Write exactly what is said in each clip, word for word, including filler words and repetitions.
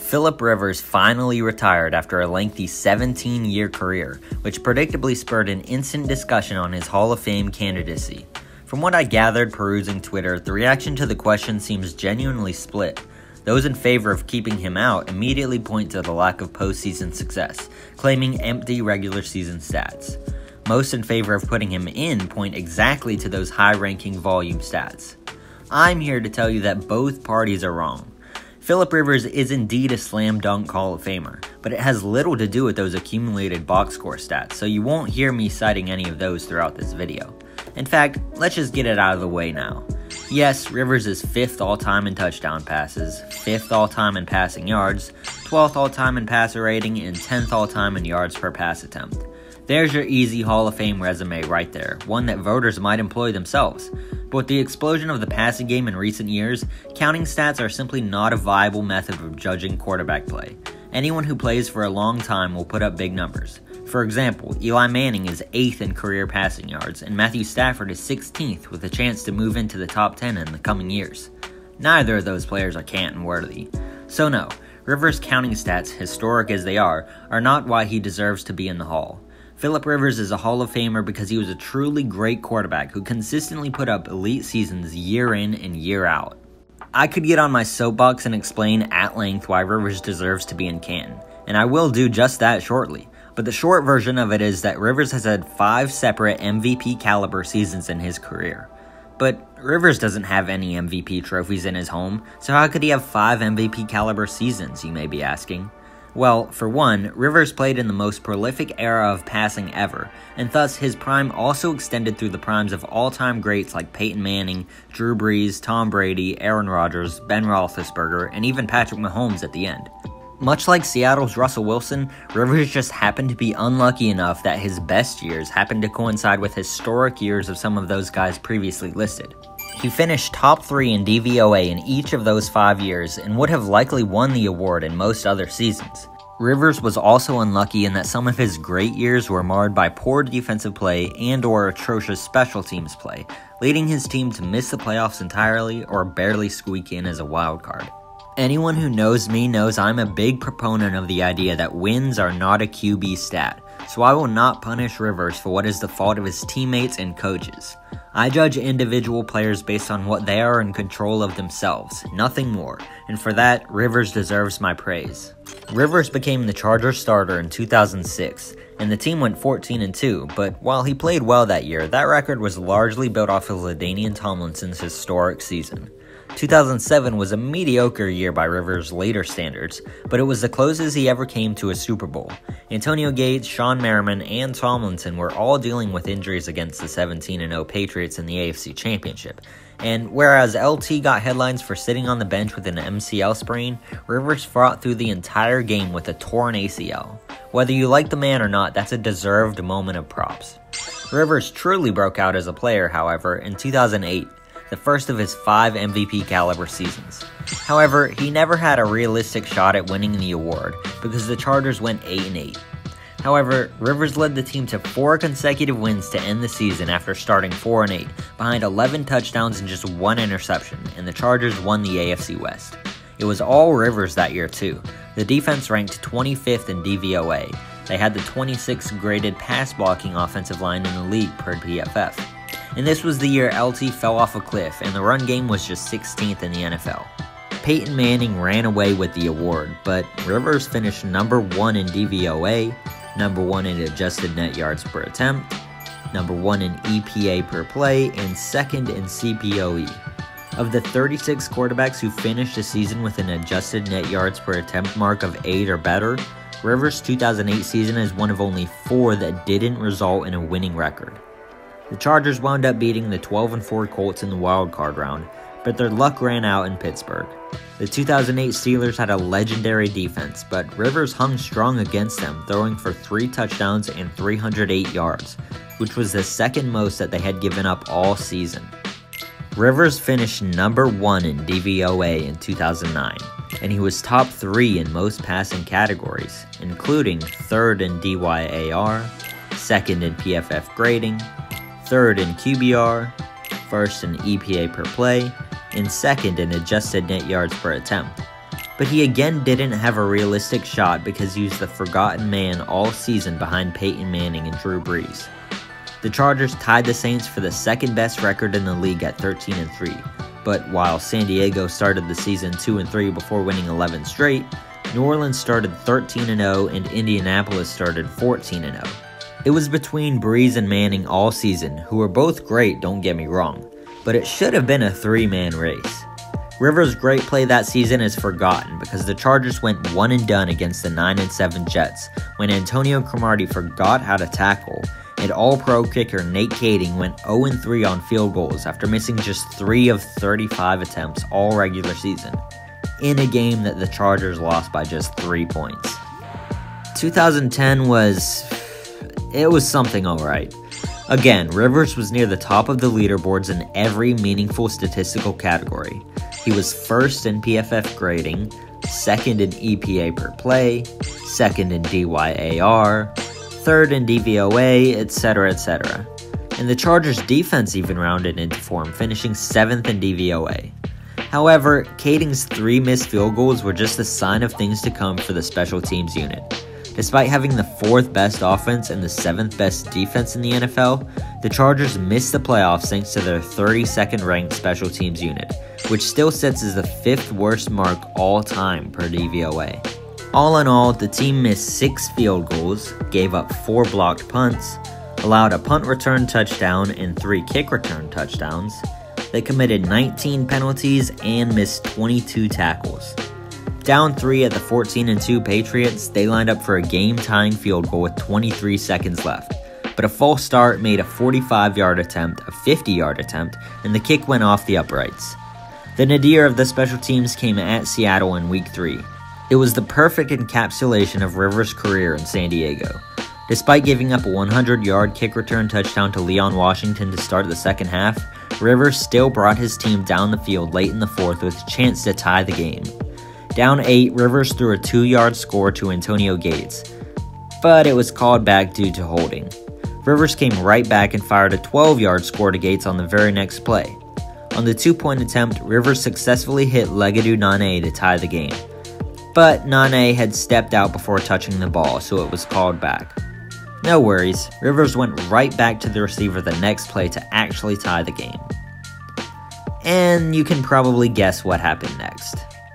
Philip Rivers finally retired after a lengthy seventeen-year career, which predictably spurred an instant discussion on his Hall of Fame candidacy. From what I gathered perusing Twitter, the reaction to the question seems genuinely split. Those in favor of keeping him out immediately point to the lack of postseason success, claiming empty regular season stats. Most in favor of putting him in point exactly to those high-ranking volume stats. I'm here to tell you that both parties are wrong. Philip Rivers is indeed a slam dunk Hall of Famer, but it has little to do with those accumulated box score stats, so you won't hear me citing any of those throughout this video. In fact, let's just get it out of the way now. Yes, Rivers is fifth all-time in touchdown passes, fifth all-time in passing yards, twelfth all-time in passer rating, and tenth all-time in yards per pass attempt. There's your easy Hall of Fame resume right there, one that voters might employ themselves. But with the explosion of the passing game in recent years, counting stats are simply not a viable method of judging quarterback play. Anyone who plays for a long time will put up big numbers. For example, Eli Manning is eighth in career passing yards, and Matthew Stafford is sixteenth with a chance to move into the top ten in the coming years. Neither of those players are Canton-worthy. So no, Rivers' counting stats, historic as they are, are not why he deserves to be in the Hall. Philip Rivers is a Hall of Famer because he was a truly great quarterback who consistently put up elite seasons year in and year out. I could get on my soapbox and explain at length why Rivers deserves to be in Canton, and I will do just that shortly. But the short version of it is that Rivers has had five separate M V P caliber seasons in his career. But Rivers doesn't have any M V P trophies in his home, so how could he have five M V P caliber seasons, you may be asking? Well, for one, Rivers played in the most prolific era of passing ever, and thus his prime also extended through the primes of all-time greats like Peyton Manning, Drew Brees, Tom Brady, Aaron Rodgers, Ben Roethlisberger, and even Patrick Mahomes at the end. Much like Seattle's Russell Wilson, Rivers just happened to be unlucky enough that his best years happened to coincide with historic years of some of those guys previously listed. He finished top three in D V O A in each of those five years and would have likely won the award in most other seasons. Rivers was also unlucky in that some of his great years were marred by poor defensive play and or atrocious special teams play, leading his team to miss the playoffs entirely or barely squeak in as a wild card. Anyone who knows me knows I'm a big proponent of the idea that wins are not a Q B stat, so I will not punish Rivers for what is the fault of his teammates and coaches. I judge individual players based on what they are in control of themselves, nothing more, and for that, Rivers deserves my praise. Rivers became the Chargers starter in two thousand six, and the team went fourteen and two, but while he played well that year, that record was largely built off of LaDainian Tomlinson's historic season. two thousand seven was a mediocre year by Rivers' later standards, but it was the closest he ever came to a Super Bowl. Antonio Gates, Sean Merriman, and Tomlinson were all dealing with injuries against the seventeen and oh Patriots in the A F C Championship. And whereas L T got headlines for sitting on the bench with an M C L sprain, Rivers fought through the entire game with a torn A C L. Whether you like the man or not, that's a deserved moment of props. Rivers truly broke out as a player, however, in two thousand eight. The first of his five M V P caliber seasons. However, he never had a realistic shot at winning the award because the Chargers went eight and eight. However, Rivers led the team to four consecutive wins to end the season after starting four and eight, behind eleven touchdowns and just one interception, and the Chargers won the A F C West. It was all Rivers that year too. The defense ranked twenty-fifth in D V O A. They had the twenty-sixth graded pass blocking offensive line in the league per P F F. And this was the year L T fell off a cliff and the run game was just sixteenth in the N F L. Peyton Manning ran away with the award, but Rivers finished number one in D V O A, number one in adjusted net yards per attempt, number one in E P A per play, and second in C P O E. Of the thirty-six quarterbacks who finished the season with an adjusted net yards per attempt mark of eight or better, Rivers' two thousand eight season is one of only four that didn't result in a winning record. The Chargers wound up beating the twelve and four Colts in the wild card round, but their luck ran out in Pittsburgh. The two thousand eight Steelers had a legendary defense, but Rivers hung strong against them, throwing for three touchdowns and three hundred eight yards, which was the second most that they had given up all season. Rivers finished number one in D V O A in two thousand nine, and he was top three in most passing categories, including third in D Y A R, second in P F F grading, third in Q B R, first in E P A per play, and second in adjusted net yards per attempt. but he again didn't have a realistic shot because he was the forgotten man all season behind Peyton Manning and Drew Brees. The Chargers tied the Saints for the second best record in the league at thirteen and three, but while San Diego started the season two and three before winning eleven straight, New Orleans started thirteen and oh and Indianapolis started fourteen and oh. It was between Brees and Manning all season, who were both great, don't get me wrong, but it should have been a three-man race. Rivers' great play that season is forgotten because the Chargers went one and done against the nine and seven Jets when Antonio Cromartie forgot how to tackle, and all-pro kicker Nate Kading went oh and three on field goals after missing just three of thirty-five attempts all regular season, in a game that the Chargers lost by just three points. two thousand ten was... it was something alright. Again, Rivers was near the top of the leaderboards in every meaningful statistical category. He was first in P F F grading, second in E P A per play, second in D Y A R, third in D V O A, et cetera, et cetera. And the Chargers' defense even rounded into form, finishing seventh in D V O A. However, Kading's three missed field goals were just a sign of things to come for the special teams unit. Despite having the fourth best offense and the seventh best defense in the N F L, the Chargers missed the playoffs thanks to their thirty-second ranked special teams unit, which still sits as the fifth worst mark all time per D V O A. All in all, the team missed six field goals, gave up four blocked punts, allowed a punt return touchdown and three kick return touchdowns. They committed nineteen penalties and missed twenty-two tackles. Down three at the fourteen and two Patriots, they lined up for a game-tying field goal with twenty-three seconds left, but a false start made a forty-five yard attempt, a fifty yard attempt, and the kick went off the uprights. The nadir of the special teams came at Seattle in week three. It was the perfect encapsulation of Rivers' career in San Diego. Despite giving up a one hundred yard kick return touchdown to Leon Washington to start the second half, Rivers still brought his team down the field late in the fourth with a chance to tie the game. Down eight, Rivers threw a two yard score to Antonio Gates, but it was called back due to holding. Rivers came right back and fired a twelve yard score to Gates on the very next play. On the two point attempt, Rivers successfully hit Legadou Nane to tie the game, but Nane had stepped out before touching the ball, so it was called back. No worries, Rivers went right back to the receiver the next play to actually tie the game. And you can probably guess what happened next.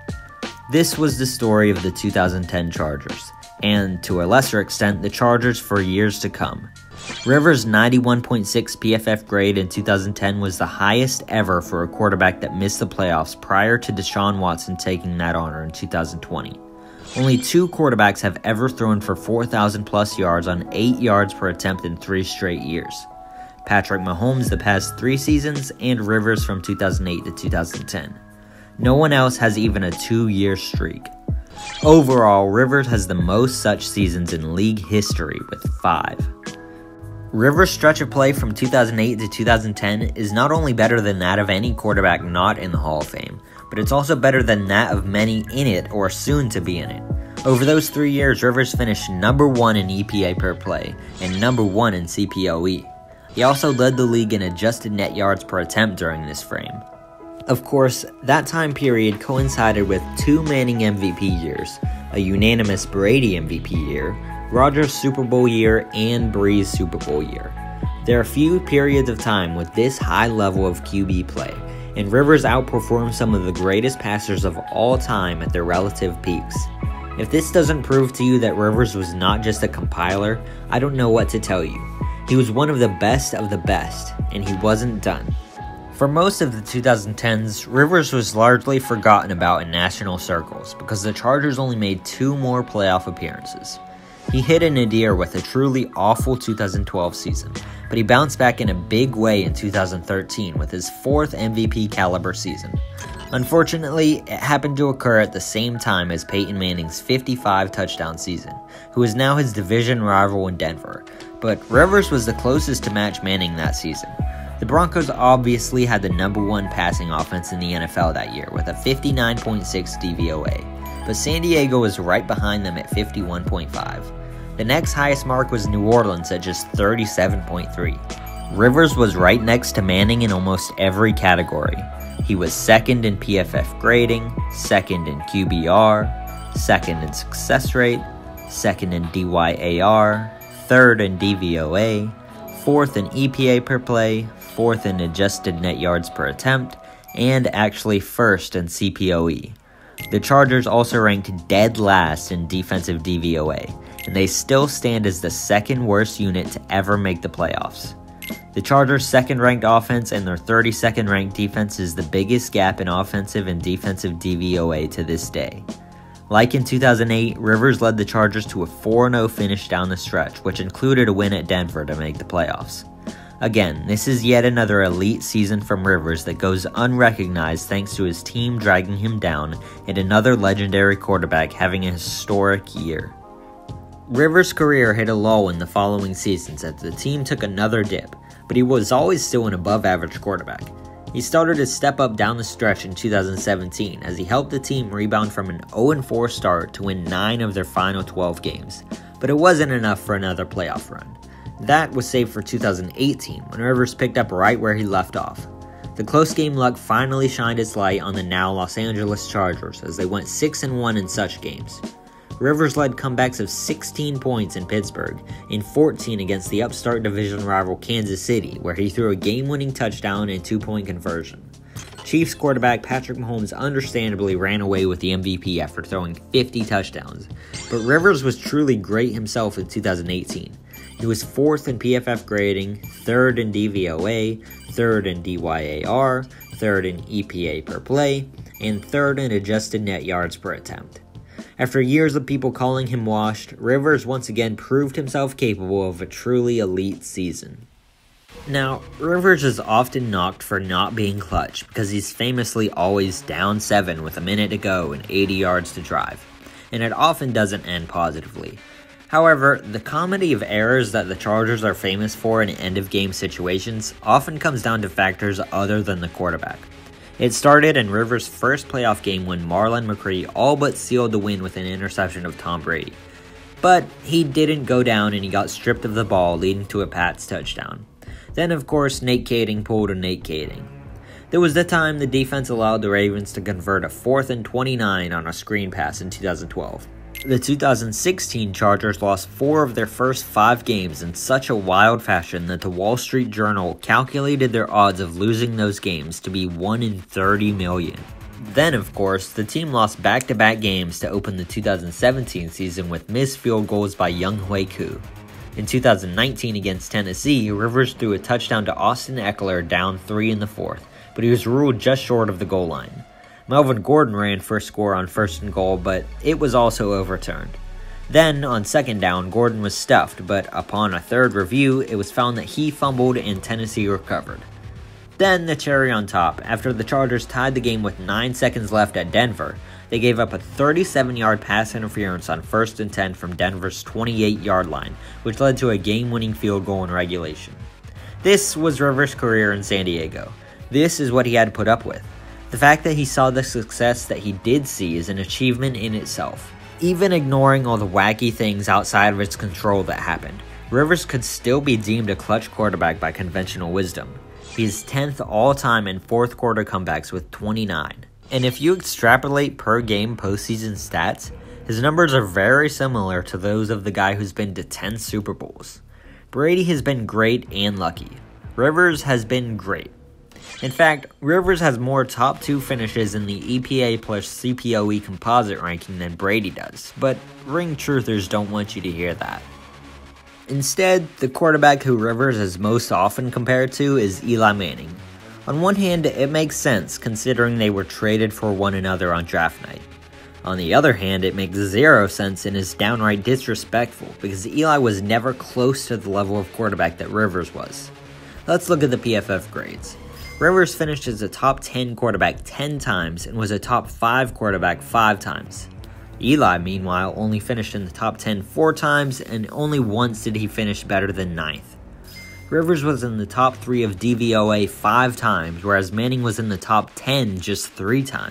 This was the story of the two thousand ten Chargers, and to a lesser extent, the Chargers for years to come. Rivers' ninety-one point six P F F grade in two thousand ten was the highest ever for a quarterback that missed the playoffs prior to Deshaun Watson taking that honor in two thousand twenty. Only two quarterbacks have ever thrown for four thousand plus yards on eight yards per attempt in three straight years. Patrick Mahomes the past three seasons, and Rivers from two thousand eight to two thousand ten. No one else has even a two-year streak. Overall, Rivers has the most such seasons in league history with five. Rivers' stretch of play from two thousand eight to two thousand ten is not only better than that of any quarterback not in the Hall of Fame, but it's also better than that of many in it or soon to be in it. Over those three years, Rivers finished number one in E P A per play and number one in C P O E. He also led the league in adjusted net yards per attempt during this frame. Of course, that time period coincided with two Manning M V P years, a unanimous Brady M V P year, Rodgers Super Bowl year, and Brees Super Bowl year. There are few periods of time with this high level of Q B play, and Rivers outperformed some of the greatest passers of all time at their relative peaks. If this doesn't prove to you that Rivers was not just a compiler, I don't know what to tell you. He was one of the best of the best, and he wasn't done. For most of the two thousand tens, Rivers was largely forgotten about in national circles because the Chargers only made two more playoff appearances. He hit a nadir with a truly awful two thousand twelve season, but he bounced back in a big way in two thousand thirteen with his fourth M V P caliber season. Unfortunately, it happened to occur at the same time as Peyton Manning's fifty-five touchdown season, who is now his division rival in Denver, but Rivers was the closest to match Manning that season. The Broncos obviously had the number one passing offense in the N F L that year with a fifty-nine point six D V O A, but San Diego was right behind them at fifty-one point five. The next highest mark was New Orleans at just thirty-seven point three. Rivers was right next to Manning in almost every category. He was second in P F F grading, second in Q B R, second in success rate, second in D Y A R, third in D V O A, fourth in E P A per play, fourth in adjusted net yards per attempt, and actually first in C P O E. The Chargers also ranked dead last in defensive D V O A, and they still stand as the second worst unit to ever make the playoffs. The Chargers' second-ranked offense and their thirty-second ranked defense is the biggest gap in offensive and defensive D V O A to this day. Like in two thousand eight, Rivers led the Chargers to a four and oh finish down the stretch, which included a win at Denver to make the playoffs. Again, this is yet another elite season from Rivers that goes unrecognized thanks to his team dragging him down and another legendary quarterback having a historic year. Rivers' career hit a lull in the following seasons as the team took another dip, but he was always still an above-average quarterback. He started to step up down the stretch in two thousand seventeen as he helped the team rebound from an oh and four start to win nine of their final twelve games, but it wasn't enough for another playoff run. That was saved for two thousand eighteen, when Rivers picked up right where he left off. The close game luck finally shined its light on the now Los Angeles Chargers as they went six and one in such games. Rivers led comebacks of sixteen points in Pittsburgh and fourteen against the upstart division rival Kansas City, where he threw a game-winning touchdown and two-point conversion. Chiefs quarterback Patrick Mahomes understandably ran away with the M V P after throwing fifty touchdowns, but Rivers was truly great himself in two thousand eighteen. He was fourth in P F F grading, third in D V O A, third in D Y A R, third in E P A per play, and third in adjusted net yards per attempt. After years of people calling him washed, Rivers once again proved himself capable of a truly elite season. Now, Rivers is often knocked for not being clutch because he's famously always down seven with a minute to go and eighty yards to drive, and it often doesn't end positively. However, the comedy of errors that the Chargers are famous for in end-of-game situations often comes down to factors other than the quarterback. It started in Rivers' first playoff game when Marlon McCree all but sealed the win with an interception of Tom Brady. But he didn't go down and he got stripped of the ball, leading to a Pats touchdown. Then, of course, Nate Kading pulled a Nate Kading. There was the time the defense allowed the Ravens to convert a fourth and twenty-nine on a screen pass in two thousand twelve. The two thousand sixteen Chargers lost four of their first five games in such a wild fashion that the Wall Street Journal calculated their odds of losing those games to be one in thirty million. Then, of course, the team lost back-to-back games to open the two thousand seventeen season with missed field goals by Younghoe Koo. In two thousand nineteen against Tennessee, Rivers threw a touchdown to Austin Eckler down three in the fourth, but he was ruled just short of the goal line. Melvin Gordon ran for a score on first and goal, but it was also overturned. Then, on second down, Gordon was stuffed, but upon a third review, it was found that he fumbled and Tennessee recovered. Then, the cherry on top, after the Chargers tied the game with nine seconds left at Denver, they gave up a thirty-seven yard pass interference on first and ten from Denver's twenty-eight yard line, which led to a game-winning field goal in regulation. This was Rivers' career in San Diego. This is what he had to put up with. The fact that he saw the success that he did see is an achievement in itself. Even ignoring all the wacky things outside of its control that happened, Rivers could still be deemed a clutch quarterback by conventional wisdom. He's tenth all-time in fourth quarter comebacks with twenty-nine. And if you extrapolate per game postseason stats, his numbers are very similar to those of the guy who's been to ten Super Bowls. Brady has been great and lucky. Rivers has been great. In fact, Rivers has more top two finishes in the E P A plus C P O E composite ranking than Brady does, but ring truthers don't want you to hear that. Instead, the quarterback who Rivers is most often compared to is Eli Manning. On one hand, it makes sense considering they were traded for one another on draft night. On the other hand, it makes zero sense and is downright disrespectful because Eli was never close to the level of quarterback that Rivers was. Let's look at the P F F grades. Rivers finished as a top ten quarterback ten times and was a top five quarterback five times. Eli, meanwhile, only finished in the top ten four times, and only once did he finish better than ninth. Rivers was in the top three of D V O A five times, whereas Manning was in the top ten just three times.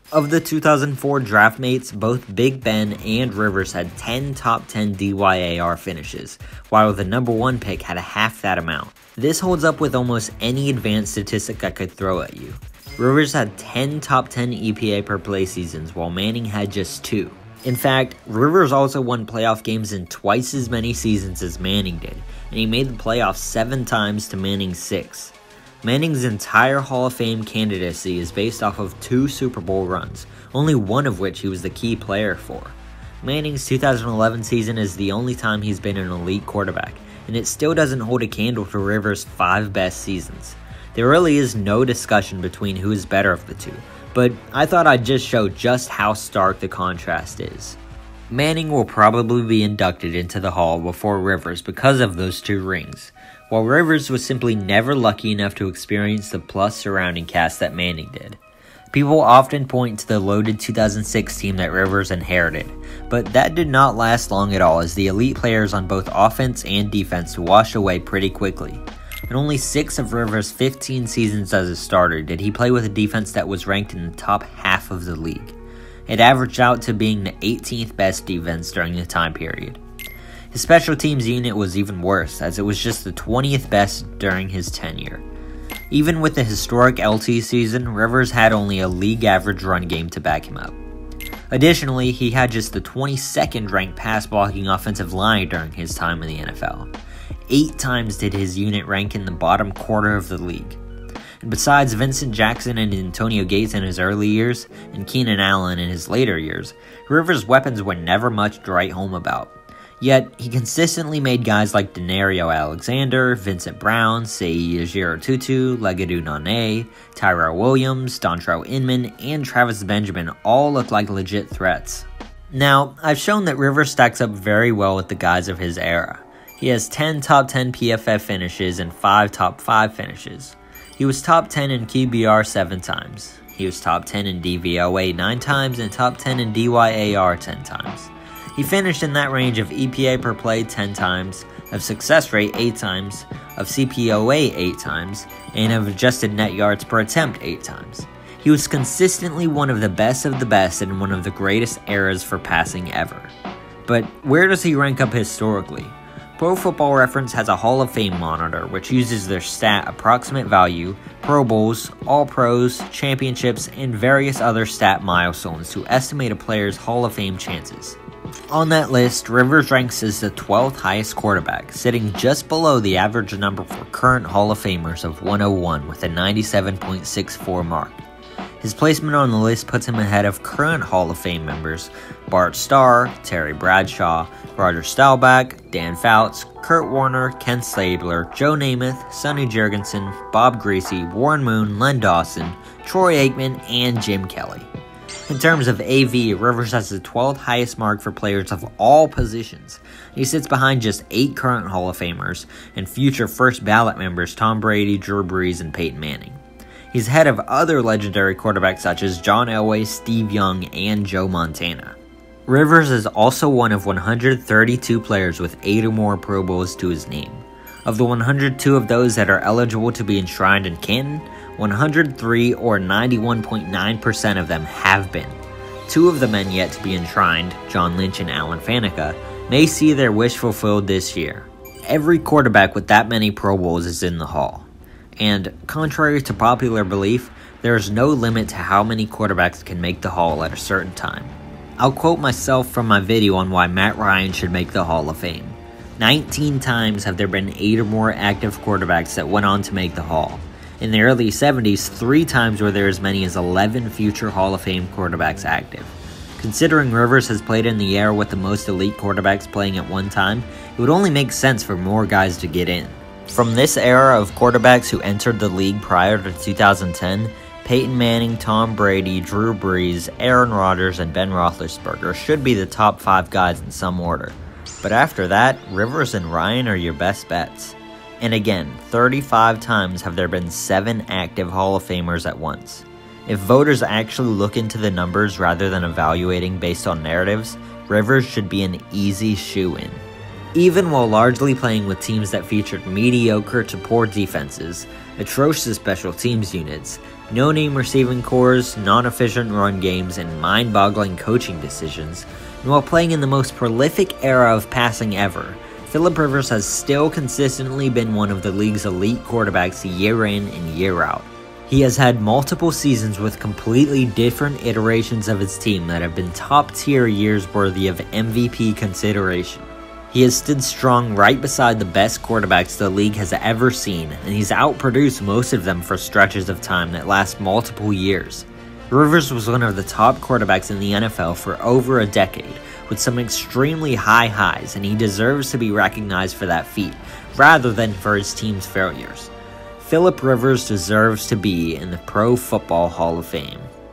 Of the two thousand four draft mates, both Big Ben and Rivers had ten top ten D Y A R finishes, while the number one pick had a half that amount. This holds up with almost any advanced statistic I could throw at you. Rivers had ten top ten E P A per play seasons, while Manning had just two. In fact, Rivers also won playoff games in twice as many seasons as Manning did, and he made the playoffs seven times to Manning's six. Manning's entire Hall of Fame candidacy is based off of two Super Bowl runs, only one of which he was the key player for. Manning's two thousand eleven season is the only time he's been an elite quarterback, and it still doesn't hold a candle to Rivers' five best seasons. There really is no discussion between who is better of the two, but I thought I'd just show just how stark the contrast is. Manning will probably be inducted into the Hall before Rivers because of those two rings, while Rivers was simply never lucky enough to experience the plus surrounding cast that Manning did. People often point to the loaded two thousand six team that Rivers inherited, but that did not last long at all as the elite players on both offense and defense washed away pretty quickly. In only six of Rivers' fifteen seasons as a starter did he play with a defense that was ranked in the top half of the league. It averaged out to being the eighteenth best defense during the time period. His special teams unit was even worse, as it was just the twentieth best during his tenure. Even with the historic L T season, Rivers had only a league average run game to back him up. Additionally, he had just the twenty-second ranked pass blocking offensive line during his time in the N F L. Eight times did his unit rank in the bottom quarter of the league. And besides Vincent Jackson and Antonio Gates in his early years, and Keenan Allen in his later years, Rivers' weapons were never much to write home about. Yet, he consistently made guys like Denario Alexander, Vincent Brown, Seyi Ejiro-Tutu, Legadou Nane, Tyrell Williams, Dontrell Inman, and Travis Benjamin all look like legit threats. Now, I've shown that Rivers stacks up very well with the guys of his era. He has ten top ten P F F finishes and five top five finishes. He was top ten in Q B R seven times. He was top ten in D V O A nine times and top ten in D Y A R ten times. He finished in that range of E P A per play ten times, of success rate eight times, of C P O A eight times, and of adjusted net yards per attempt eight times. He was consistently one of the best of the best in one of the greatest eras for passing ever. But where does he rank up historically? Pro Football Reference has a Hall of Fame monitor which uses their stat approximate value, Pro Bowls, All-Pros, championships, and various other stat milestones to estimate a player's Hall of Fame chances. On that list, Rivers ranks as the twelfth highest quarterback, sitting just below the average number for current Hall of Famers of one oh one with a ninety-seven point six four mark. His placement on the list puts him ahead of current Hall of Fame members Bart Starr, Terry Bradshaw, Roger Staubach, Dan Fouts, Kurt Warner, Ken Stabler, Joe Namath, Sonny Jurgensen, Bob Greasy, Warren Moon, Len Dawson, Troy Aikman, and Jim Kelly. In terms of A V, Rivers has the twelfth highest mark for players of all positions. He sits behind just eight current Hall of Famers and future first ballot members Tom Brady, Drew Brees, and Peyton Manning. He's ahead of other legendary quarterbacks such as John Elway, Steve Young, and Joe Montana. Rivers is also one of one hundred thirty-two players with eight or more Pro Bowls to his name. Of the one hundred two of those that are eligible to be enshrined in Canton, one hundred three or ninety-one point nine percent of them have been. Two of the men yet to be enshrined, John Lynch and Alan Faneca, may see their wish fulfilled this year. Every quarterback with that many Pro Bowls is in the Hall. And, contrary to popular belief, there is no limit to how many quarterbacks can make the Hall at a certain time. I'll quote myself from my video on why Matt Ryan should make the Hall of Fame. nineteen times have there been eight or more active quarterbacks that went on to make the Hall. In the early seventies, three times were there as many as eleven future Hall of Fame quarterbacks active. Considering Rivers has played in the era with the most elite quarterbacks playing at one time, it would only make sense for more guys to get in. From this era of quarterbacks who entered the league prior to two thousand ten, Peyton Manning, Tom Brady, Drew Brees, Aaron Rodgers, and Ben Roethlisberger should be the top five guys in some order. But after that, Rivers and Ryan are your best bets. And again, thirty-five times have there been seven active Hall of Famers at once. If voters actually look into the numbers rather than evaluating based on narratives, Rivers should be an easy shoo-in. Even while largely playing with teams that featured mediocre to poor defenses, atrocious special teams units, no-name receiving cores, non-efficient run games, and mind-boggling coaching decisions, and while playing in the most prolific era of passing ever, Philip Rivers has still consistently been one of the league's elite quarterbacks year in and year out. He has had multiple seasons with completely different iterations of his team that have been top-tier years worthy of M V P consideration. He has stood strong right beside the best quarterbacks the league has ever seen, and he's outproduced most of them for stretches of time that last multiple years. Rivers was one of the top quarterbacks in the N F L for over a decade, with some extremely high highs, and he deserves to be recognized for that feat, rather than for his team's failures. Philip Rivers deserves to be in the Pro Football Hall of Fame.